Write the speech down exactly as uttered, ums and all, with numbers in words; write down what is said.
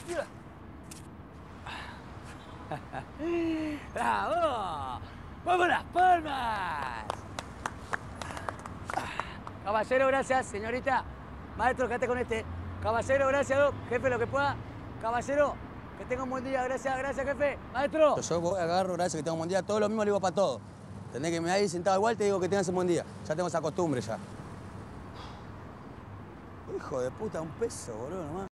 ¡Bravo! ¡Vamos las palmas! Caballero, gracias, señorita. Maestro, quédate con este. Caballero, gracias, Doc. Jefe, lo que pueda. Caballero, que tenga un buen día. Gracias, gracias, jefe. Maestro. Yo voy, agarro, gracias, que tenga un buen día. Todo lo mismo le digo para todo. Tenés que me ahí sentado igual, te digo que tengas un buen día. Ya tengo esa costumbre ya. Hijo de puta, un peso, boludo, nomás.